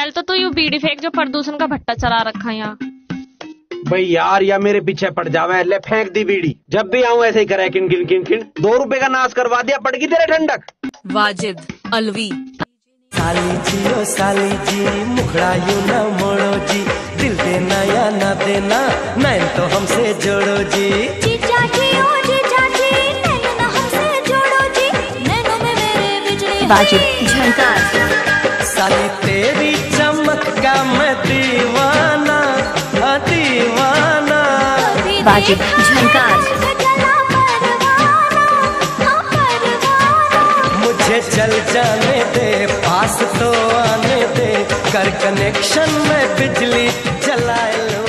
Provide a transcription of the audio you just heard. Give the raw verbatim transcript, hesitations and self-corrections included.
पहले तो तू यू बीड़ी फेंक जो प्रदूषण का भट्टा चला रखा है यहाँ। भाई यार या मेरे पीछे पड़ जावे, ले फेंक दी बीड़ी। जब भी आऊं ऐसे ही करे किन किन किन किन। दो रुपए का नाश करवा दिया, पड़ गई तेरे ठंडक। वाजिद अलवी। साली जी ओ साली जी, मुखड़ा यू न मोड़ो जी, दिल देना या ना देना, नैन तो हमसे जोड़ो जी। जीजा जी ओ जीजा जी, नैन ना हमसे जोड़ो जी, नैनों में मेरे बिजली वाजिद झंकार। साली तेरी चमक का मैं दीवाना, दीवाना। वाजिद झंकार। मुझे चल जाने दे, पास तो आने दे, कर कनेक्शन में बिजली जलाए लो।